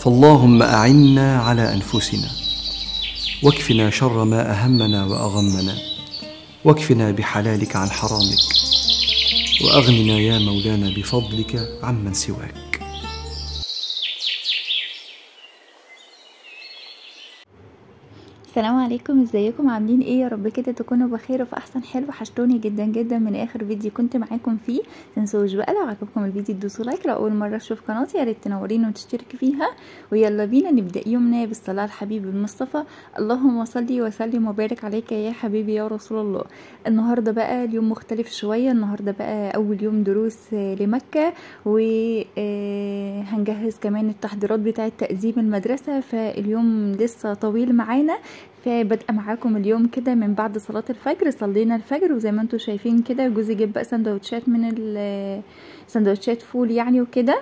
فاللهم أعنا على أنفسنا، واكفنا شر ما أهمنا وأغمنا، واكفنا بحلالك عن حرامك، وأغننا يا مولانا بفضلك عمن سواك. السلام عليكم، ازيكم؟ عاملين ايه؟ يا رب كده تكونوا بخير وفي احسن حال. وحشتوني جدا جدا من اخر فيديو كنت معاكم فيه. متنسوش بقى لو عجبكم الفيديو تدوسوا لايك، لو اول مره تشوف قناتي يا ريت تنوريني وتشتركي فيها. ويلا بينا نبدا يومنا بالصلاه على الحبيب المصطفى. اللهم صل وسلم وبارك عليك يا حبيبي يا رسول الله. النهارده بقى اليوم مختلف شويه، النهارده بقى اول يوم دروس لمكه، وهنجهز كمان التحضيرات بتاعه تقديم المدرسه، فاليوم لسه طويل معانا. فبدأ معاكم اليوم كده من بعد صلاة الفجر. صلينا الفجر وزي ما انتم شايفين كده جوزي جاب بقى سندوتشات من سندوتشات فول يعني وكده.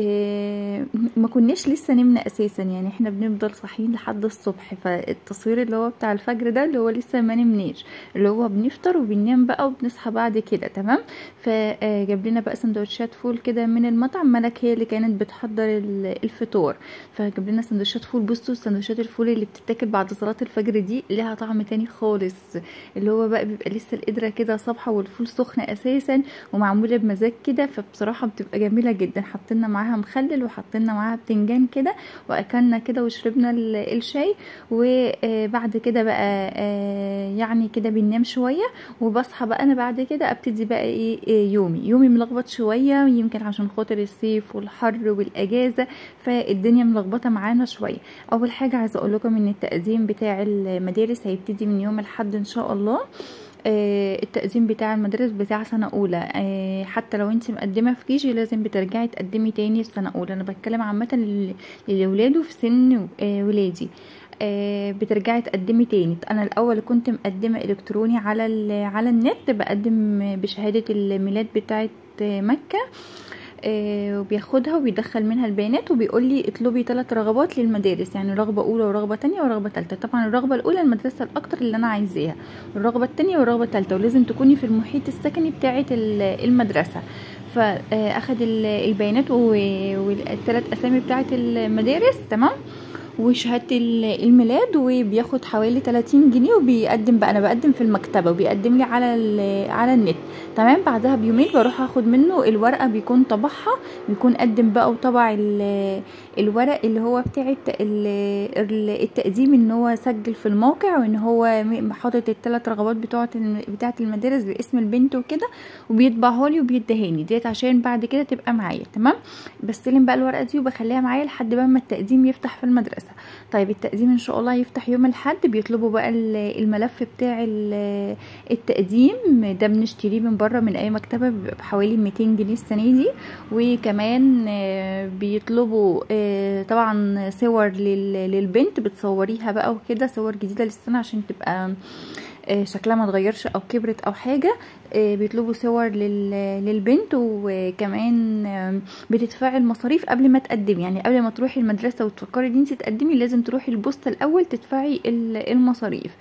ما كناش لسه نمنا اساسا، يعني احنا بنفضل صاحيين لحد الصبح، فالتصوير اللي هو بتاع الفجر ده اللي هو لسه ما نمناش، اللي هو بنفطر وبننام بقى وبنصحى بعد كده. تمام. فجاب لنا بقى سندوتشات فول كده من المطعم، ملك هي اللي كانت بتحضر الفطور، فجاب لنا سندوتشات فول. بصوا سندوتشات الفول اللي بتتاكل بعد صلاة الفجر دي لها طعم تاني خالص، اللي هو بقى بيبقى لسه القدرة كده صبحة والفول سخن اساسا ومعمولة بمزاج كده، فبصراحة بتبقى جميلة جدا. حطينا معاها مخلل وحطينا معاها بتنجان كده، واكلنا كده وشربنا الشاي. وبعد كده بقى يعني كده بننام شوية، وبصحى بقى انا بعد كده ابتدي بقى ايه يومي ملخبط شوية، يمكن عشان خاطر الصيف والحر والاجازة، فالدنيا ملخبطة معانا شوية. اول حاجة عايزة اقول لكم ان التقديم بتاع المدارس هيبتدي من يوم الاحد ان شاء الله. التقديم بتاع المدارس بتاع سنة اولى، حتى لو انت مقدمة في كيجي لازم بترجعي تقدمي تاني السنة اولى. انا بتكلم عامة للولاد في سن ولادي، بترجعي تقدمي تاني. انا الاول كنت مقدمة الكتروني على النت، بقدم بشهادة الميلاد بتاعت مكة، وبياخدها وبيدخل منها البيانات وبيقول لي اطلبي 3 رغبات للمدارس، يعني رغبة اولى ورغبة تانية ورغبة تالتة. طبعا الرغبة الاولى المدرسة الاكتر اللي انا عايزاها، والرغبة التانية والرغبة التالتة، ولازم تكوني في المحيط السكني بتاعة المدرسة. فاخد البيانات والثلاث اسامي بتاعة المدارس. تمام. وشهادة الميلاد، وبياخد حوالي 30 جنيه، وبيقدم بقى انا بقدم في المكتبة وبيقدم لي على النت. تمام. بعدها بيومين بروح اخد منه الورقة، بيكون طبعها، بيكون قدم بقى وطبع الورق اللي هو بتاع التقديم، ان هو سجل في الموقع، وان هو حاطط ال3 رغبات بتاعة المدارس باسم البنت وكده، وبيطبعها لي وبيدهاني ديت عشان بعد كده تبقى معايا. تمام. بستلم بقى الورقة دي وبخليها معايا لحد بقى ما التقديم يفتح في المدرسة. طيب التقديم ان شاء الله هيفتح يوم الاحد، بيطلبوا بقى الملف بتاع التقديم ده، بنشتريه من بره من اي مكتبة بحوالي 200 جنيه السنة دي. وكمان بيطلبوا طبعا صور للبنت بتصوريها بقى وكده، صور جديدة للسنة عشان تبقى شكلها ما اتغيرش او كبرت او حاجة. بيطلبوا صور للبنت، وكمان بتدفعي المصاريف قبل ما تقدمي، يعني قبل ما تروحي المدرسة وتفكري ان انت تقدمي لازم تروحي البوسطة الاول تدفعي المصاريف.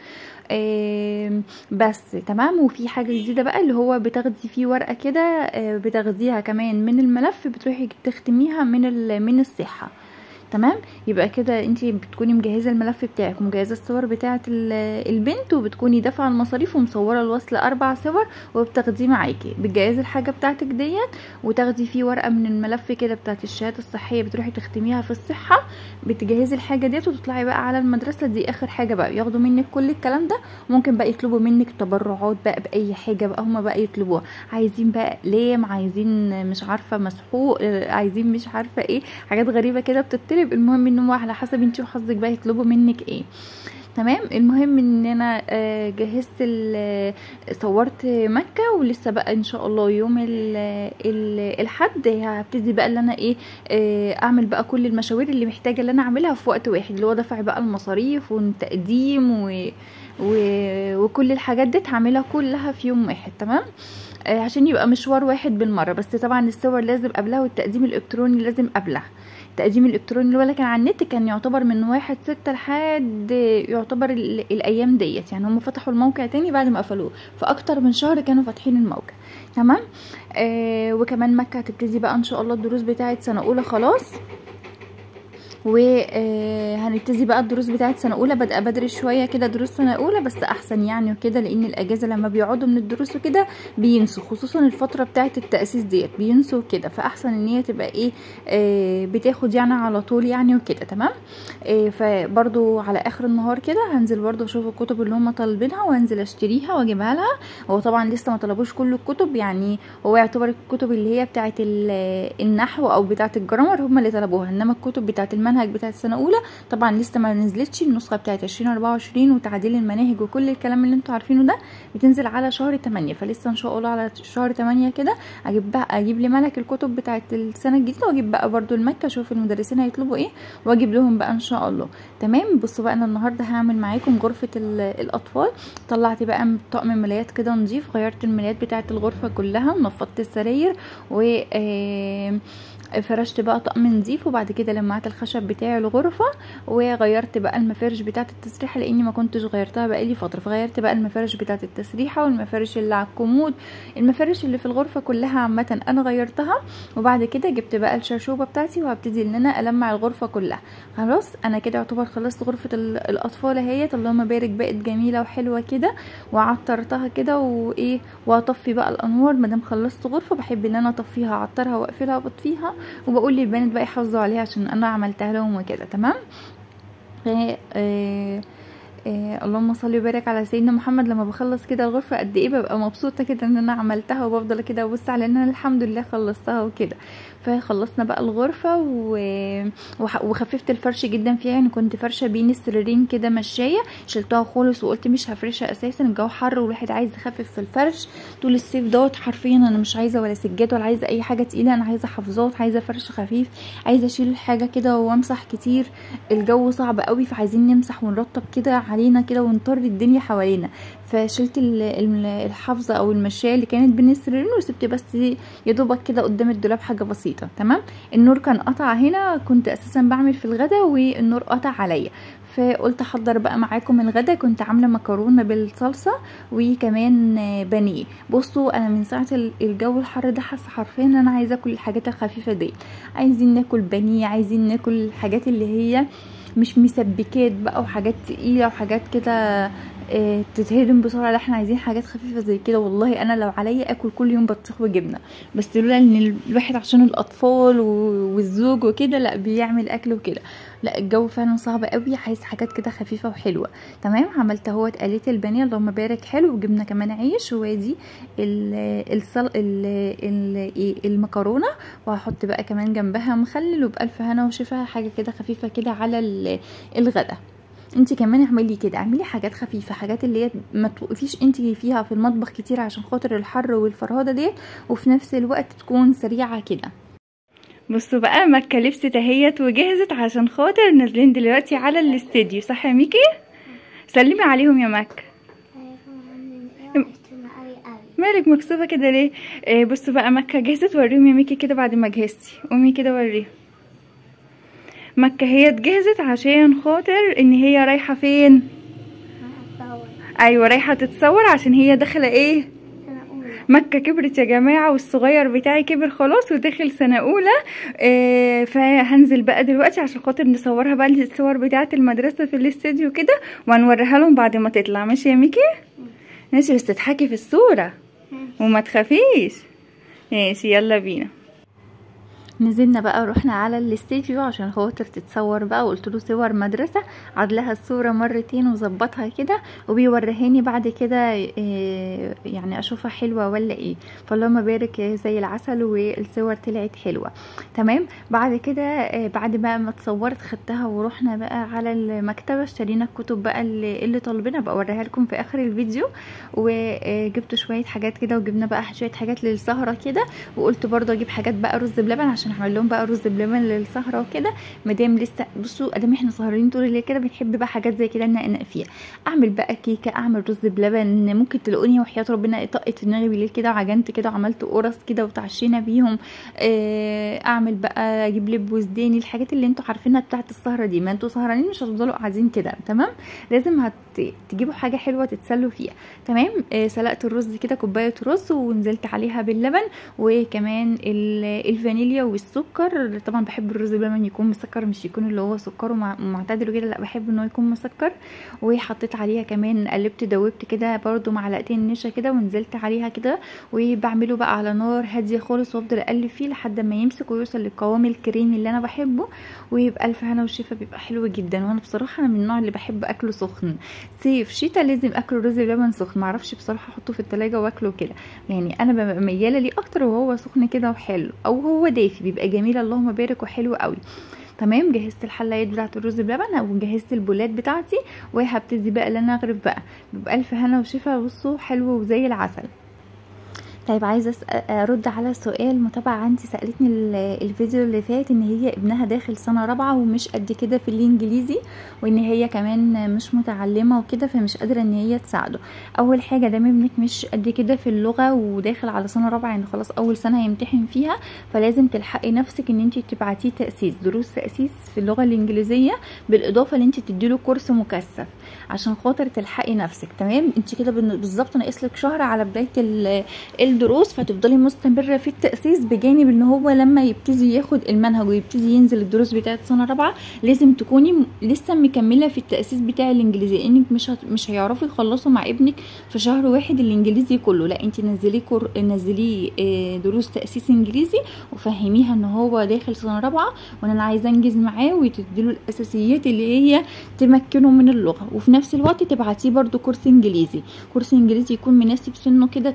بس. تمام. وفي حاجة جديدة بقى اللي هو بتاخدي فيه ورقة كده، بتاخديها كمان من الملف، بتروحي تختميها من الصحة. تمام. يبقى كده انت بتكوني مجهزه الملف بتاعك ومجهزه الصور بتاعه البنت، وبتكوني دافعه المصاريف ومصوره الوصل 4 صور، وبتاخديه معاكي. بتجهزي الحاجه بتاعتك ديت، وتاخدي فيه ورقه من الملف كده بتاعه الشهاده الصحيه، بتروحي تختميها في الصحه. بتجهزي الحاجه ديت وتطلعي بقى على المدرسه. دي اخر حاجه بقى، ياخدوا منك كل الكلام ده. ممكن بقى يطلبوا منك تبرعات بقى باي حاجه بقى هما بقى يطلبوها، عايزين بقى اقلام، عايزين مش عارفه مسحوق، عايزين مش عارفه ايه، حاجات غريبه كده بتطلب. المهم ان هو على حسب انتي وحظك بقى يطلبوا منك ايه. تمام. المهم ان انا جهزت صورت مكة، ولسه بقى ان شاء الله يوم الحد هبتدي بقى اللي انا اعمل بقى كل المشاوير اللي محتاجة اللي انا اعملها في وقت واحد، اللي هو دفع بقى المصاريف والتقديم وكل الحاجات دي هعملها كلها في يوم واحد. تمام. عشان يبقى مشوار واحد بالمرة. بس طبعا الصور لازم قبلها، والتقديم الالكتروني لازم قبلها. التقديم الالكتروني اللي كان على النت كان يعتبر من 1/6 لحد يعتبر الايام ديت، يعني هم فتحوا الموقع تاني بعد ما قفلوه، فاكتر من شهر كانوا فاتحين الموقع. تمام. وكمان مكة هتبتدي بقى ان شاء الله الدروس بتاعت سنة اولى خلاص. وهنبتدي بقى الدروس بتاعت سنه اولى. بادئه بدري شويه كده دروس سنه اولى، بس احسن يعني وكده، لان الاجازه لما بيقعدوا من الدروس وكده بينسوا، خصوصا الفتره بتاعت التاسيس ديت بينسوا كده، فاحسن ان هي تبقى ايه بتاخد يعني على طول يعني وكده. تمام. فبرضو على اخر النهار كده هنزل برضو اشوف الكتب اللي هم طالبينها وانزل اشتريها واجيبها لها. هو طبعا لسه ما طلبوش كل الكتب، يعني هو يعتبر الكتب اللي هي بتاعت النحو او بتاعت الجرامر هم اللي طلبوها، انما الكتب بتاعت المنهج بتاعت السنه اولى طبعا لسه ما نزلتش. النسخه بتاعت 2024 وتعديل المناهج وكل الكلام اللي انتوا عارفينه ده بتنزل على شهر 8، فلسه ان شاء الله على شهر 8 كده اجيب لملك الكتب بتاعت السنه الجديده، واجيب بقى برضو المكه اشوف المدرسين هيطلبوا ايه واجيب لهم بقى ان شاء الله. تمام. بصوا بقى انا النهارده هعمل معاكم غرفه الاطفال. طلعت بقى طقم ملايات كده نضيف، غيرت الملايات بتاعت الغرفه كلها ونفضت السراير و فرشت بقى طقم نظيف، وبعد كده لمعت الخشب بتاع الغرفه وغيرت بقى المفارش بتاعه التسريحه لاني ما كنتش غيرتها بقالي فتره، فغيرت بقى المفارش بتاعه التسريحه والمفارش اللي على الكومود، المفارش اللي في الغرفه كلها عامه انا غيرتها. وبعد كده جبت بقى الشرشوبه بتاعتي وهبتدي ان انا المع الغرفه كلها. خلاص انا كده يعتبر خلصت غرفه الاطفال اهيت، اللهم بارك بقت جميله وحلوه كده، وعطرتها كده وايه، واطفي بقى الانوار. مادام خلصت غرفه بحب ان انا اطفيها اعطرها واقفلها وبطفيها، وبقول للبنات بقى يحافظوا عليها عشان انا عملتها لهم وكده. تمام. اللهم صل وبارك على سيدنا محمد. لما بخلص كده الغرفه قد ايه ببقى مبسوطه كده ان انا عملتها، وبفضل كده ابص على ان انا الحمد لله خلصتها وكده. فخلصنا بقى الغرفه وخففت الفرش جدا فيها، يعني كنت فرشه بين السريرين كده مشايه، شلتها خالص وقلت مش هفرشها اساسا، الجو حر والواحد عايز يخفف في الفرش طول الصيف دوت. حرفيا انا مش عايزه ولا سجاد ولا عايزه اي حاجه تقيله، انا عايزه حفظات، عايزه فرش خفيف، عايزه اشيل الحاجه كده وامسح كتير. الجو صعب قوي فعايزين نمسح ونرطب كده علينا كده ونطر الدنيا حوالينا. فشلت الحافظه او المشايه اللي كانت بين السريرين وسبت بس يا دوبك كده قدام الدولاب حاجه بسيطه. تمام. النور كان قطع هنا، كنت اساسا بعمل في الغدا والنور قطع عليا، فقلت احضر بقى معاكم الغدا. كنت عامله مكرونه بالصلصه وكمان بانيه. بصوا انا من ساعه الجو الحر ده حاسه حرفيا ان انا عايزه اكل الحاجات الخفيفه دي، عايزين ناكل بانيه، عايزين ناكل الحاجات اللي هي مش مسبكات بقى وحاجات تقيله وحاجات كده تتهضم بسرعه. لا احنا عايزين حاجات خفيفه زي كده. والله انا لو عليا اكل كل يوم بطيخ وجبنه، بس لولا ان الواحد عشان الاطفال والزوج وكده لا بيعمل اكل وكده. لا الجو فعلا صعب قوي، عايز حاجات كده خفيفه وحلوه. تمام. عملت اهوت قليت البانيه اللهم بارك حلو، وجبنا كمان عيش، وادي المكرونه، وهحط بقى كمان جنبها مخلل، وبألف هنا وشفا حاجه كده خفيفه كده على الغدا. انت كمان اعملي كده، اعملي حاجات خفيفه، حاجات اللي هي ما توقفيش انت فيها في المطبخ كتير عشان خاطر الحر والفرهده ديت، وفي نفس الوقت تكون سريعه كده. بصوا بقى مكه لبست اهيت وجهزت عشان خاطر نازلين دلوقتي على الاستديو. صح يا ميكي؟ سلمي عليهم يا مكه. مالك مكسوفه كده ليه؟ بصوا بقى مكه جهزت، وريهم يا ميكي كده بعد ما جهزتي، قومي كده وريهم. مكه هي اتجهزت عشان خاطر ان هي رايحه فين؟ ايوه رايحه تتصور عشان هي داخله ايه؟ مكه كبرت يا جماعه، والصغير بتاعي كبر خلاص وداخل سنه اولى. فهنزل بقى دلوقتي عشان خاطر نصورها بقى الصور بتاعه المدرسه في الاستديو كده، وهنوريها لهم بعد ما تطلع. ماشي يا ميكي؟ ماشي، بس تضحكي في الصوره وما تخافيش. ماشي يلا بينا. نزلنا بقى رحنا على الاستديو عشان خاطر تتصور بقى، وقلت له صور مدرسه، عاد لها الصوره مرتين وظبطها كده، وبيوريهاني بعد كده يعني اشوفها حلوه ولا ايه. فاللهم بارك زي العسل، والصور طلعت حلوه. تمام. بعد كده بعد بقى ما اتصورت خدتها ورحنا بقى على المكتبه، اشترينا الكتب بقى اللي طالبينها، بقى اوريها لكم في اخر الفيديو. وجبت شويه حاجات كده، وجبنا بقى شويه حاجات للسهره كده، وقلت برضه اجيب حاجات بقى رز بلبن عشان هعمل لهم بقى رز بلبن للسهره وكده. مادام لسه بصوا ادام احنا سهرانين طول الليل كده بنحب بقى حاجات زي كده ننقنق فيها. اعمل بقى كيكه، اعمل رز بلبن، ممكن تلاقوني وحياه ربنا طقت دماغي بالليل كده وعجنت كده وعملت قرص كده وتعشينا بيهم. اعمل بقى اجيب لب وزداني، الحاجات اللي انتوا عارفينها بتاعت السهره دي. ما انتوا سهرانين مش هتفضلوا قاعدين كده. تمام. لازم تجيبوا حاجه حلوه تتسلوا فيها. تمام. سلقت الرز كده كوبايه رز ونزلت عليها باللبن، وكمان الفانيليا والسكر طبعا بحب الرز بلبن يكون مسكر، مش يكون اللي هو سكره معتدل كده، لا بحب ان هو يكون مسكر. وحطيت عليها كمان قلبت دوبت كده برده معلقتين نشا كده ونزلت عليها كده، وبعمله بقى على نار هاديه خالص وافضل اقلب فيه لحد ما يمسك ويوصل للقوام الكريمي اللي انا بحبه، ويبقى الف هنا وشفا، بيبقى حلو جدا. وانا بصراحه انا من النوع اللي بحب اكله سخن، صيف شتاء لازم اكله رز بلبن سخن، معرفش بصراحه احطه في التلاجة واكله كده، يعني انا ببقى مياله ليه اكتر وهو سخن كده وحلو، او هو دافي بيبقى جميل اللهم بارك وحلو قوي. تمام، جهزت الحلايات بتاعه الرز بلبن او جهزت البولات بتاعتي، وهبتدي بقى اللي انا اغرف بقى بألف هنا وشفا. بصوا حلو وزي العسل. طيب عايزه ارد على سؤال متابعه عندي سالتني الفيديو اللي فات ان هي ابنها داخل سنه رابعه ومش قد كده في الانجليزي، وان هي كمان مش متعلمه وكده فمش قادره ان هي تساعده. اول حاجه دام ابنك مش قد كده في اللغه وداخل على سنه رابعه، يعني خلاص اول سنه هيمتحن فيها، فلازم تلحقي نفسك ان انت تبعتيه تاسيس، دروس تاسيس في اللغه الانجليزيه، بالاضافه ان انت تديله كورس مكثف عشان خاطر تلحقي نفسك. تمام، انت كده بالظبط ناقص لك شهر على بدايه الدروس، فتفضلي مستمره في التاسيس، بجانب ان هو لما يبتدي ياخد المنهج ويبتدي ينزل الدروس بتاعه سنه رابعه لازم تكوني لسه مكمله في التاسيس بتاع الانجليزي، لانك مش هيعرفوا يخلصوا مع ابنك في شهر واحد الانجليزي كله، لا انت نزليه دروس تاسيس انجليزي وفهميها ان هو داخل سنه رابعه وانا عايزه انجز معاه، وتديله الاساسيات اللي هي تمكنه من اللغه، وفي نفس الوقت تبعتيه برده كورس انجليزي يكون مناسب سنه كده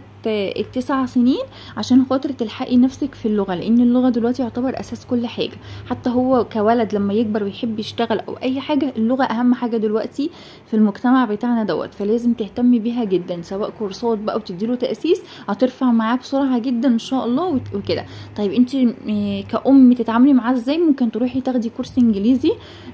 9 سنين، عشان خاطر تلحقي نفسك في اللغه، لان اللغه دلوقتي يعتبر اساس كل حاجه. حتى هو كولد لما يكبر ويحب يشتغل او اي حاجه، اللغه اهم حاجه دلوقتي في المجتمع بتاعنا دوت، فلازم تهتمي بيها جدا، سواء كورسات بقى وتديله تاسيس هترفع معاه بسرعه جدا ان شاء الله وكده. طيب انت كأم تتعاملي معاه ازاي؟ ممكن تروحي تاخدي كورس انجليزي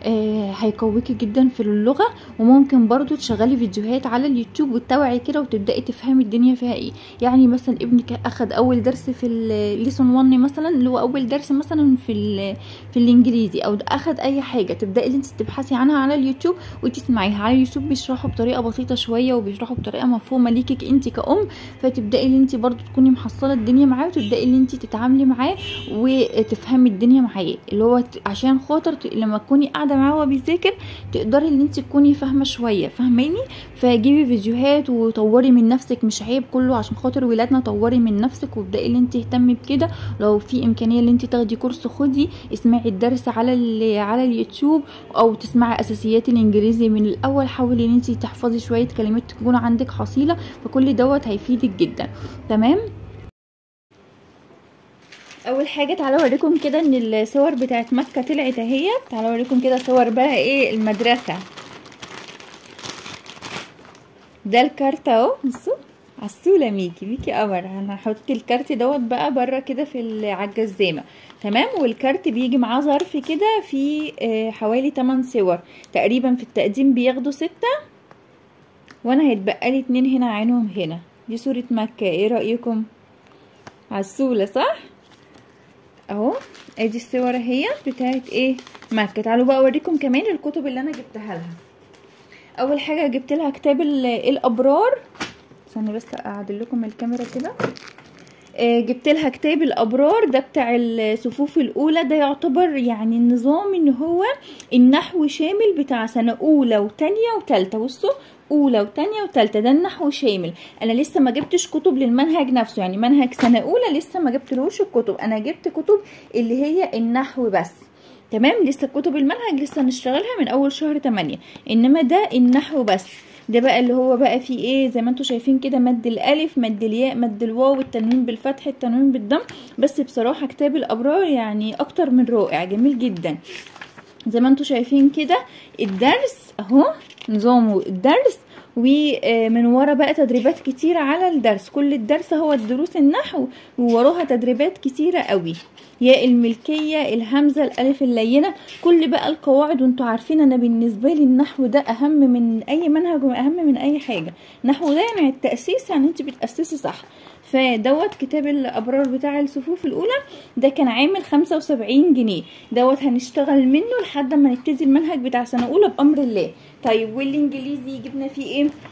هيقويكي جدا في اللغه، وممكن برضو تشغلي فيديوهات على اليوتيوب وتتابعي كده وتبداي تفهمي الدنيا فيها ايه. يعني مثلا ابنك اخد اول درس في الليسون 1 مثلا، اللي هو اول درس مثلا في الانجليزي، او اخد اي حاجه، تبداي انت تبحثي عنها على اليوتيوب وتسمعيها على اليوتيوب، بيشرحوا بطريقه بسيطه شويه وبيشرحوا بطريقه مفهومه ليكي انت كأم، فتبداي ان انت برضو تكوني محصله الدنيا معاه، وتبداي ان انت تتعاملي معاه وتفهمي الدنيا معاه، اللي هو عشان خاطر لما تكوني قاعده معاه وهو بيذاكر تقدري ان انت تكوني فاهمه شويه، فاهماني؟ فجيبي فيديوهات وطوري من نفسك، مش عيب كله عشان خاطر ولادنا، طوري من نفسك وابداي ان انت تهتمي بكده. لو في امكانيه ان انت تاخدي كورس خدي، اسمعي الدرس على اليوتيوب، او تسمعي اساسيات الانجليزي من الاول، حاولي ان انت تحفظي شويه كلمات تكون عندك حصيله، فكل دوت هيفيدك جدا. تمام، اول حاجه تعالوا اوريكم كده ان الصور بتاعت مكه طلعت اهي. تعالوا اوريكم كده صور بقى ايه المدرسه. ده الكارت اهو، بصوا عسوله ميكي قمر. انا هحط الكارت دوت بقى بره كده على الجزامه. تمام، والكارت بيجي معاه ظرف كده في حوالي 8 صور تقريبا، في التقديم بياخدوا 6، وانا هيتبقى لي 2 هنا عينهم هنا. دي صوره مكه، ايه رايكم؟ عسوله صح اهو. ادي الصور اهي بتاعت ايه مكه. تعالوا بقى اوريكم كمان الكتب اللي انا جبتها لها. اول حاجه جبت لها كتاب الابرار، ثانيه بس اعدل لكم الكاميرا كده. جبت لها كتاب الابرار ده بتاع الصفوف الاولى، ده يعتبر يعني النظام ان هو النحو شامل بتاع سنه اولى وتانية وتالتة. بصوا اولى وتانية وتالتة ده النحو شامل. انا لسه ما جبتش كتب للمنهج نفسه، يعني منهج سنه اولى لسه ما جبتلوش الكتب، انا جبت كتب اللي هي النحو بس. تمام، لسه كتب المنهج لسه نشتغلها من اول شهر 8، انما ده النحو بس. ده بقى اللي هو بقى فيه ايه زي ما انتم شايفين كده، مد الالف، مد الياء، مد الواو، التنوين بالفتح، التنوين بالضم. بس بصراحه كتاب الابرار يعني اكتر من رائع، جميل جدا. زي ما انتم شايفين كده الدرس اهو، نظامه الدرس، ومن ورا بقى تدريبات كتيره على الدرس. كل الدرس هو الدروس النحو ووراها تدريبات كتيره قوي، ياء الملكيه، الهمزه، الالف اللينه، كل بقى القواعد. وانتوا عارفين انا بالنسبه لي النحو ده اهم من اي منهج واهم من اي حاجه. النحو ده يعني التاسيس، يعني انت بتاسسي صح. فدوت كتاب الابرار بتاع الصفوف الاولى ده كان عامل 75 جنيه. دوت هنشتغل منه لحد ما نبتدي المنهج بتاع سنه اولى بامر الله. طيب والانجليزي جبنا فيه ايه؟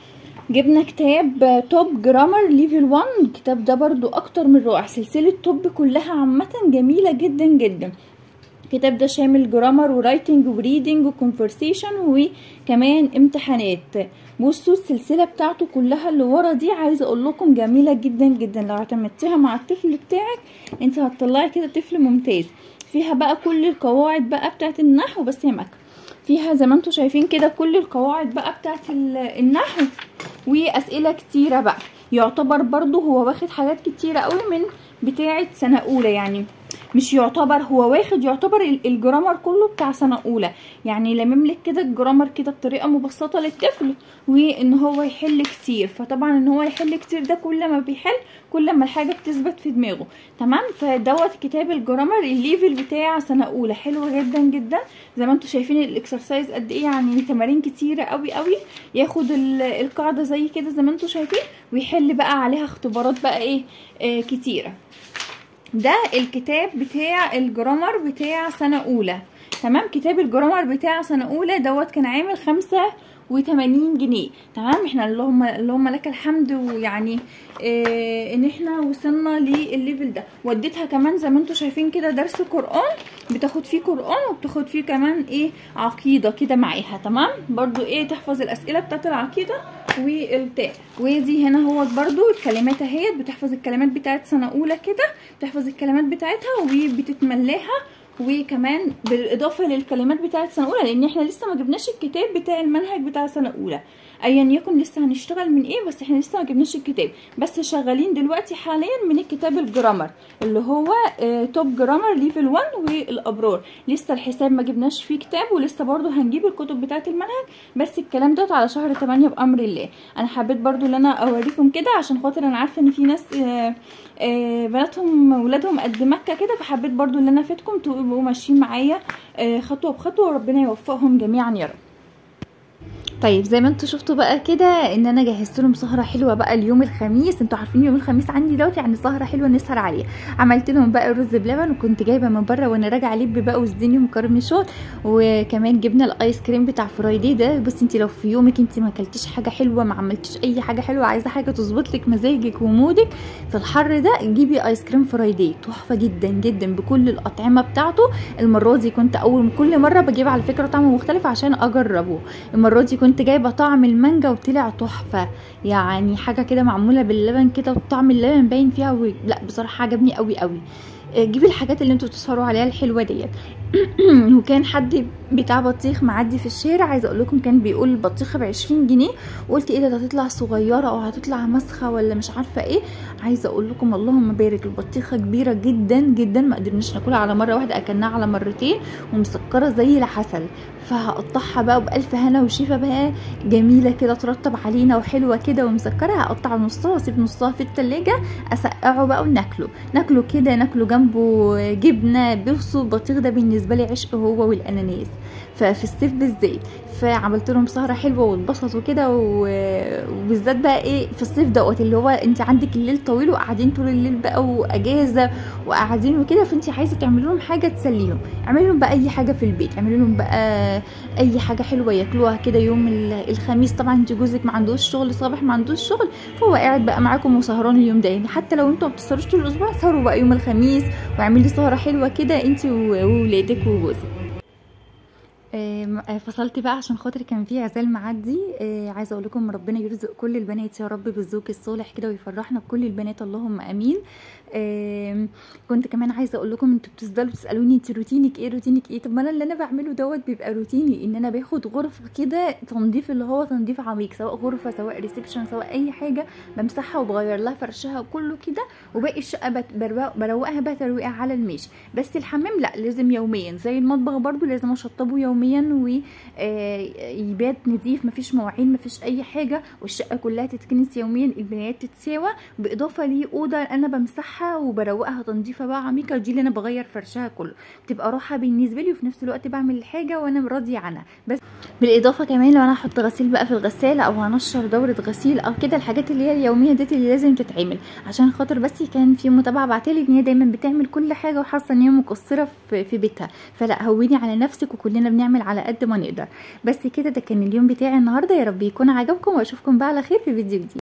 جبنا كتاب توب جرامر ليفل 1. الكتاب ده برضو اكتر من رائع، سلسلة توب كلها عامة جميلة جدا جدا. الكتاب ده شامل جرامر ورايتنج وريدنج وكونفرسيشن وكمان امتحانات. بصوا السلسلة بتاعته كلها اللي ورا دي عايزة اقول لكم جميلة جدا جدا، لو اعتمدتها مع الطفل بتاعك انت هتطلعي كده طفل ممتاز. فيها بقى كل القواعد بقى بتاعت النحو، بس هي مكة فيها زي ما انتم شايفين كده كل القواعد بقى بتاعت النحو واسئلة كتيرة بقى. يعتبر برضو هو واخد حاجات كتيرة قوي من بتاعت سنة اولى، يعني مش يعتبر، هو واخد يعتبر الجرامر كله بتاع سنة اولى، يعني لمملك كده الجرامر كده بطريقة مبسطة للطفل وان هو يحل كتير. فطبعا ان هو يحل كتير ده كل ما بيحل كل ما الحاجة بتثبت في دماغه. تمام. فدوت كتاب الجرامر الليفل بتاع سنة اولى حلو جدا جدا. زي ما انتم شايفين الاكسرسايز قد ايه، يعني تمارين كتيرة قوي قوي. ياخد القاعدة زي كده زي ما انتم شايفين ويحل بقى عليها اختبارات بقى ايه كتيرة. ده الكتاب بتاع الجرامر بتاع سنة اولى. تمام. كتاب الجرامر بتاع سنة اولى دوت كان عامل 85 جنيه. تمام. احنا اللهم لك الحمد، ويعني ان احنا وصلنا للليفل ده. وديتها كمان زي ما انتم شايفين كده درس قرآن، بتاخد فيه قرآن وبتاخد فيه كمان ايه عقيدة كده معاها. تمام. برضو ايه تحفظ الاسئلة بتاعت العقيدة والبتاع. ودي هنا هو برضو الكلمات اهيت، بتحفظ الكلمات بتاعت سنة اولى كده، بتحفظ الكلمات بتاعتها وبتتملاها. وكمان بالاضافه للكلمات بتاعه سنه اولى، لان احنا لسه ما جبناش الكتاب بتاع المنهج بتاع سنه اولى ايا يكن لسه هنشتغل من ايه، بس احنا لسه ما جبناش الكتاب، بس شغالين دلوقتي حاليا من الكتاب الجرامر اللي هو توب جرامر ليفل 1 والابرار. لسه الحساب ما جبناش فيه كتاب، ولسه برضو هنجيب الكتب بتاعه المنهج، بس الكلام ده على شهر 8 بامر الله. انا حبيت برضو ان انا اوريكم كده عشان خاطر انا عارفه ان في ناس بناتهم ولادهم قد مكه كده، فحبيت برضو ان انا افيدكم تبقوا ماشيين معايا خطوه بخطوه، وربنا يوفقهم جميعا يا رب. طيب زي ما انتوا شفتوا بقى كده ان انا جهزت لهم سهره حلوه بقى اليوم الخميس. انتوا عارفين يوم الخميس عندي دوت يعني سهره حلوه نسهر عليها. عملت لهم بقى رز بلبن، وكنت جايبه من بره وانا راجعه لب بقى وزدني ومكرمشات، وكمان جبنا الايس كريم بتاع فرايدي ده. بس انت لو في يومك انت ما اكلتيش حاجه حلوه، ما عملتيش اي حاجه حلوه، عايزه حاجه تظبط لك مزاجك ومودك في الحر ده، جيبي ايس كريم فرايدي تحفه جدا جدا بكل الاطعمه بتاعته. المره دي كنت كل مره بجيب على فكره طعم مختلف عشان اجربه. المره دي كنت جايبه طعم المانجا وطلع تحفه، يعني حاجه كده معموله باللبن كده وطعم اللبن باين فيها لا بصراحه عجبني قوي قوي. جيبي الحاجات اللي انتوا بتسهروا عليها الحلوه ديت. وكان حد بتاع بطيخ معدي في الشارع، عايزه اقول لكم كان بيقول البطيخه ب20 جنيه، وقلت ايه ده هتطلع صغيره او هتطلع مسخه ولا مش عارفه ايه. عايزه اقول لكم اللهم بارك البطيخه كبيره جدا جدا، ما قدرناش ناكلها على مره واحده، اكلناها على مرتين ومسكره زي العسل. فهقطعها بقى بألف هنا وشفا بقى، جميله كده ترطب علينا وحلوه كده ومسكره. هقطع نصها واسيب نصها في التلاجة اسقعه بقى وناكله كده، ناكله جنبه جبنه. بصوا البطيخ ده بالنسبه لي عشق هو والاناناس ففي الصيف بالذات. فعملت لهم سهره حلوه واتبسطوا كده وبالذات بقى ايه في الصيف دوت اللي هو انت عندك الليل طويل وقاعدين طول الليل بقى واجازه وقاعدين وكده، فانت عايزه تعملي لهم حاجه تسليهم. اعملي لهم بقى اي حاجه في البيت، اعملي لهم بقى اي حاجه حلوه ياكلوها كده يوم الخميس. طبعا انت جوزك ما عندوش شغل، صباح ما عندوش شغل، فهو قاعد بقى معاكم وسهران اليوم ده. يعني حتى لو انتوا ما بتسهروش طول الاسبوع، سهروا بقى يوم الخميس واعملي سهره حلوه كده انت وولادك وجوزك. فصلت بقى عشان خاطر كان في عزال معدي. عايزه اقول لكم ربنا يرزق كل البنات يا رب بالزوج الصالح كده ويفرحنا بكل البنات اللهم امين. كنت كمان عايزه اقول لكم انتوا بتفضلوا تسالوني انت روتينك ايه. طب ما انا اللي انا بعمله دوت بيبقى روتيني، ان انا باخد غرفه كده تنظيف اللي هو تنظيف عميق، سواء غرفه سواء ريسبشن سواء اي حاجه، بمسحها وبغير لها فرشها وكله كده، وباقي الشقه بروقها بقى ترويقه على الماشي. بس الحمام لا، لازم يوميا، زي المطبخ برضو لازم اشطبه يوميا ويبات نظيف، مفيش مواعين مفيش اي حاجه، والشقه كلها تتكنس يوميا، البنايات تتساوى، باضافه لاوضه انا بمسحها بفتحها وبروقها تنظيفه بقى عميقه، ودي اللي انا بغير فرشها كله، بتبقى راحه بالنسبه لي وفي نفس الوقت بعمل الحاجه وانا راضيه عنها. بس بالاضافه كمان لو انا هحط غسيل بقى في الغساله او هنشر دوره غسيل او كده، الحاجات اللي هي اليوميه ديت اللي لازم تتعمل، عشان خاطر بس كان في متابعه بعتلي ان هي دايما بتعمل كل حاجه وحاسه ان هي مقصره في بيتها، فلا هوني على نفسك وكلنا بنعمل على قد ما نقدر. بس كده ده كان اليوم بتاعي النهارده، يا رب يكون عجبكم واشوفكم بقى على خير في فيديو جديد.